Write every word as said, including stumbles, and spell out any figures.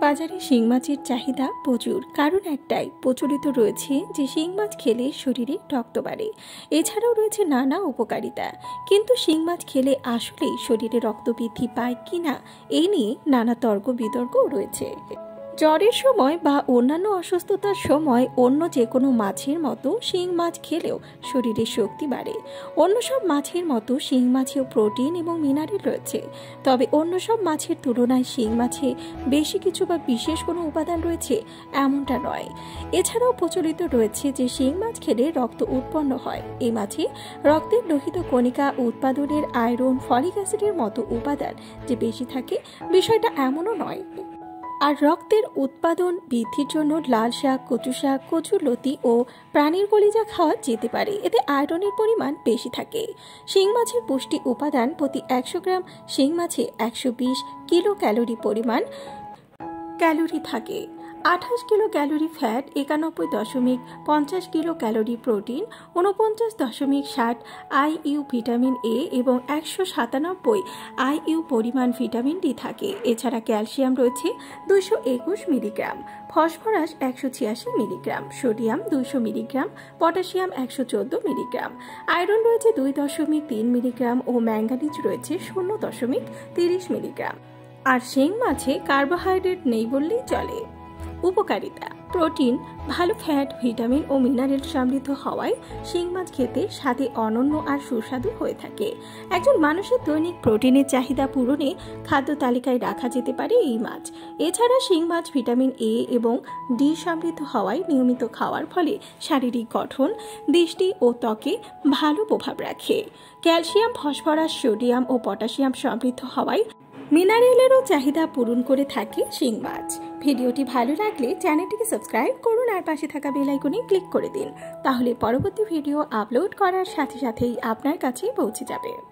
বাজারে শিং মাছের চাহিদা প্রচুর, কারণ একটাই, প্রচলিত রয়েছে যে শিং মাছ খেলে শরীরে রক্ত বাড়ে। এছাড়াও রয়েছে নানা উপকারিতা। কিন্তু শিং মাছ খেলে আসলেই শরীরে রক্ত বৃদ্ধি পায় কিনা এই নিয়ে নানা তর্ক বিতর্কও রয়েছে। জ্বরের সময় বা অন্যান্য অসুস্থতার সময় অন্য যে কোনো মাছের মতো শিং মাছ খেলেও শরীরে শক্তি বাড়ে। অন্য সব মাছের মতো শিং মাছেও প্রোটিন এবং মিনারেল রয়েছে, তবে অন্য সব মাছের তুলনায় শিং মাছে বেশি কিছু বা বিশেষ কোনো উপাদান রয়েছে এমনটা নয়। এছাড়াও প্রচলিত রয়েছে যে শিং মাছ খেলে রক্ত উৎপন্ন হয়। এই মাছে রক্তের লোহিত কণিকা উৎপাদনের আয়রন, ফলিক অ্যাসিডের মতো উপাদান যে বেশি থাকে বিষয়টা এমনও নয়। আর রক্তের উৎপাদন বৃদ্ধির জন্য লাল শাক, কচু শাক, কচুরলতি ও প্রাণীর কলিজা খাওয়া যেতে পারে। এতে আয়রনের পরিমাণ বেশি থাকে। শিং মাছের পুষ্টি উপাদান প্রতি একশো গ্রাম শিং মাছে একশো বিশ কিলো ক্যালোরি পরিমাণ ক্যালোরি থাকে। আঠাশ কিলো ক্যালোরি ফ্যাট, একানব্বই দশমিক পঞ্চাশ কিলো ক্যালোরি প্রোটিন, উনপঞ্চাশ দশমিক ষাট আইইউ ভিটামিন এ এবং একশো সাতানব্বই আইইউ পরিমাণ ভিটামিন ডি থাকে। এছাড়া ক্যালসিয়াম রয়েছে দুইশো একুশ মিলিগ্রাম, ফসফরাস একশো ছিয়াশি মিলিগ্রাম, সোডিয়াম দুইশো মিলিগ্রাম, পটাশিয়াম একশো চোদ্দ মিলিগ্রাম, আয়রন রয়েছে দুই দশমিক তিন মিলিগ্রাম ও ম্যাঙ্গানিজ রয়েছে শূন্য দশমিক তিরিশ মিলিগ্রাম। আর শিং মাছে কার্বোহাইড্রেট নেই বললেই চলে। উপকারিতা: প্রোটিন, ভালো ফ্যাট, ভিটামিন ও মিনারেল সমৃদ্ধ হওয়ায় শিং মাছ খেতে স্বাদে অনন্য আর সুস্বাদু হয়ে থাকে। একজন মানুষের দৈনিক প্রোটিনের চাহিদা পূরণে খাদ্য তালিকায় রাখা যেতে পারে এই মাছ। এছাড়া শিং মাছ ভিটামিন এ এবং ডি সমৃদ্ধ হওয়ায় নিয়মিত খাওয়ার ফলে শারীরিক গঠন, দৃষ্টি ও ত্বকে ভালো প্রভাব রাখে। ক্যালসিয়াম, ফসফরাস, সোডিয়াম ও পটাশিয়াম সমৃদ্ধ হওয়ায় মিনারেলেরও চাহিদা পূরণ করে থাকে শিং মাছ। ভিডিওটি ভালো লাগলে চ্যানেলটিকে সাবস্ক্রাইব করুন আর পাশে থাকা বেল আইকনে ক্লিক করে দিন, তাহলে পরবর্তী ভিডিও আপলোড করার সাথে সাথেই আপনার কাছে পৌঁছে যাবে।